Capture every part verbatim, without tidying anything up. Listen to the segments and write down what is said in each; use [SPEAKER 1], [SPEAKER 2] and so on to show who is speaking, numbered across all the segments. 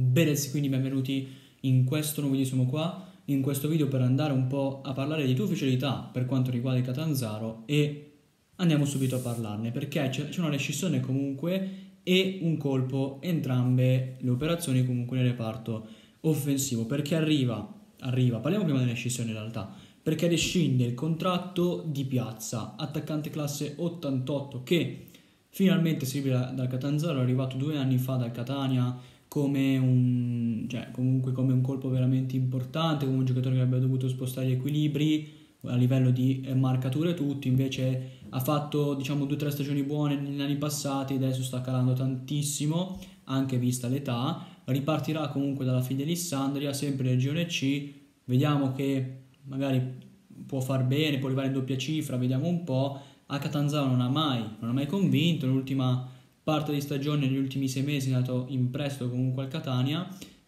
[SPEAKER 1] Benez, quindi benvenuti in questo nuovo video, siamo qua in questo video per andare un po' a parlare di due ufficialità per quanto riguarda il Catanzaro e andiamo subito a parlarne perché c'è una rescissione comunque e un colpo, entrambe le operazioni comunque nel reparto offensivo, perché arriva, arriva, parliamo prima della rescissione in realtà, perché rescinde il contratto di Piazza, attaccante classe ottantotto che finalmente si libera dal Catanzaro, è arrivato due anni fa dal Catania come un, cioè, comunque come un colpo veramente importante, come un giocatore che avrebbe dovuto spostare gli equilibri a livello di marcature e tutto, invece ha fatto diciamo due o tre stagioni buone negli anni passati, adesso sta calando tantissimo, anche vista l'età, ripartirà comunque dalla Fidelissandria, sempre Regione C, vediamo che magari può far bene, può arrivare in doppia cifra, vediamo un po'. A Catanzaro non ha mai, non ha mai convinto, l'ultima parte di stagione, negli ultimi sei mesi è andato in prestito comunque al Catania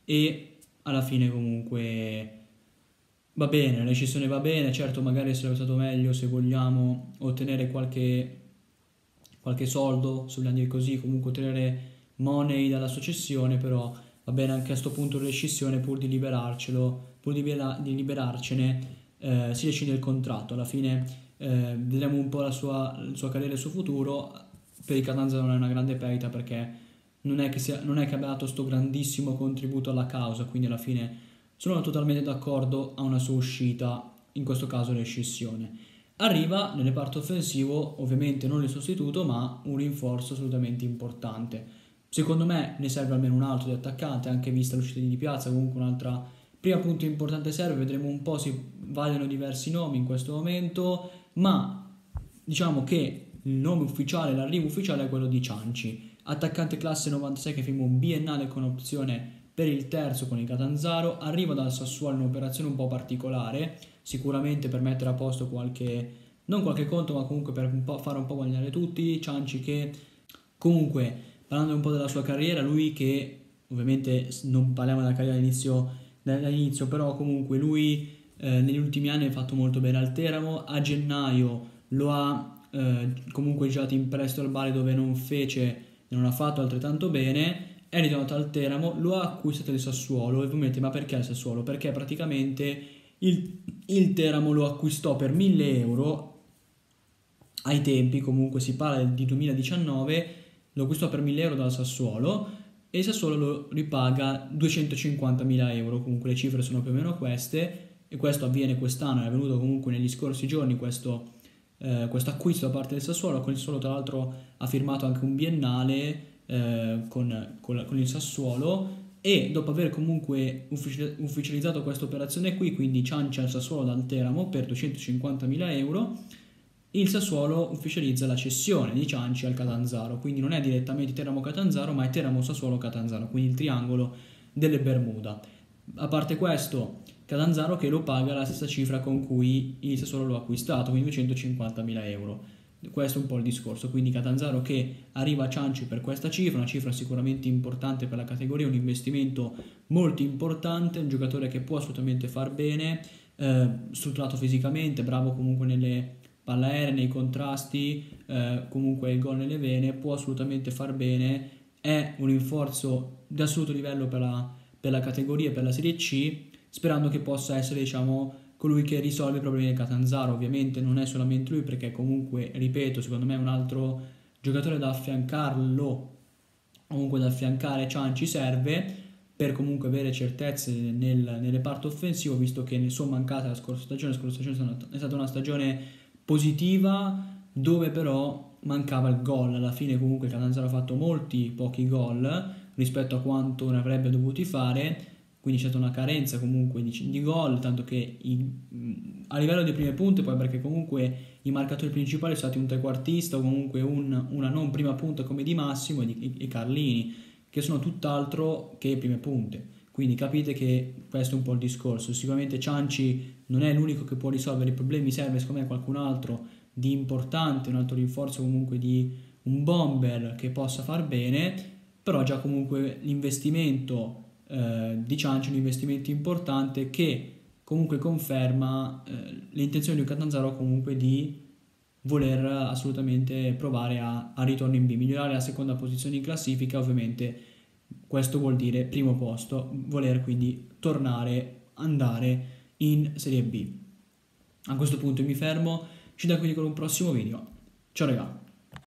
[SPEAKER 1] e alla fine comunque va bene, la rescissione va bene, certo magari sarebbe stato meglio se vogliamo ottenere qualche, qualche soldo, se vogliamo dire così, comunque ottenere money dalla successione, però va bene anche a questo punto la rescissione pur di liberarcelo, pur di, libera, di liberarcene eh, si rescinde il contratto, alla fine eh, vedremo un po' la sua, la sua carriera e il suo futuro. Per il Catanzaro non è una grande perdita perché non è che, sia, non è che abbia dato questo grandissimo contributo alla causa, quindi alla fine sono totalmente d'accordo a una sua uscita, in questo caso rescissione. Arriva nel reparto offensivo, ovviamente non il sostituto, ma un rinforzo assolutamente importante. Secondo me ne serve almeno un altro di attaccante, anche vista l'uscita di Piazza, comunque un'altra prima punto importante serve, vedremo un po', si vagliano diversi nomi in questo momento, ma diciamo che il nome ufficiale, l'arrivo ufficiale è quello di Cianci, attaccante classe novantasei che firma un biennale con opzione per il terzo con il Catanzaro, arriva dal Sassuolo in un'operazione un po' particolare, sicuramente per mettere a posto qualche, non qualche conto, ma comunque per un po' fare un po' guadagnare tutti. Cianci che comunque, parlando un po' della sua carriera, lui che ovviamente non parliamo della carriera all'inizio, dall'inizio, però comunque lui eh, negli ultimi anni ha fatto molto bene al Teramo, a gennaio lo ha eh, comunque giocato in prestito al Bari dove non fece e non ha fatto altrettanto bene, è ritornato al Teramo, lo ha acquistato il Sassuolo, e ovviamente, ma perché il Sassuolo? Perché praticamente il, il Teramo lo acquistò per mille euro ai tempi, comunque si parla di duemiladiciannove, lo acquistò per mille euro dal Sassuolo e il Sassuolo lo ripaga duecentocinquantamila euro, comunque le cifre sono più o meno queste e questo avviene quest'anno, è avvenuto comunque negli scorsi giorni questo, eh, questo acquisto da parte del Sassuolo. Con il Sassuolo tra l'altro ha firmato anche un biennale eh, con, con, con il Sassuolo e dopo aver comunque ufficializzato questa operazione qui, quindi Cianci al Sassuolo dal Teramo per duecentocinquantamila euro, il Sassuolo ufficializza la cessione di Cianci al Catanzaro, quindi non è direttamente Teramo-Catanzaro, ma è Teramo-Sassuolo-Catanzaro, quindi il triangolo delle Bermuda. A parte questo, Catanzaro che lo paga la stessa cifra con cui il Sassuolo lo ha acquistato, quindi duecentocinquantamila euro. Questo è un po' il discorso, quindi Catanzaro che arriva a Cianci per questa cifra, una cifra sicuramente importante per la categoria, un investimento molto importante, un giocatore che può assolutamente far bene, eh, strutturato fisicamente, bravo comunque nelle palla aerea, nei contrasti, eh, comunque il gol nelle vene, può assolutamente far bene, è un rinforzo di assoluto livello per la, per la categoria e per la Serie C, sperando che possa essere diciamo colui che risolve i problemi del Catanzaro. Ovviamente non è solamente lui, perché comunque, ripeto, secondo me è un altro giocatore da affiancarlo, comunque da affiancare Cianci serve per comunque avere certezze nel, nel reparto offensivo, visto che ne sono mancate la scorsa stagione. La scorsa stagione è stata una stagione positiva dove però mancava il gol. Alla fine comunque il Catanzaro ha fatto molti pochi gol rispetto a quanto ne avrebbe dovuti fare, quindi c'è stata una carenza comunque di, di gol, tanto che i, a livello di prime punte, poi perché comunque i marcatori principali sono stati un trequartista o comunque un, una non prima punta come Di Massimo e, di, e Carlini, che sono tutt'altro che prime punte. Quindi capite che questo è un po' il discorso. Sicuramente Cianci non è l'unico che può risolvere i problemi, serve secondo me qualcun altro di importante, un altro rinforzo comunque di un bomber che possa far bene, però già comunque l'investimento eh, di Cianci è un investimento importante che comunque conferma eh, l'intenzione di un Catanzaro comunque di voler assolutamente provare a, a ritorno in B, migliorare la seconda posizione in classifica, ovviamente questo vuol dire primo posto, voler quindi tornare, andare in Serie B. A questo punto mi fermo, ci vediamo quindi con un prossimo video. Ciao raga!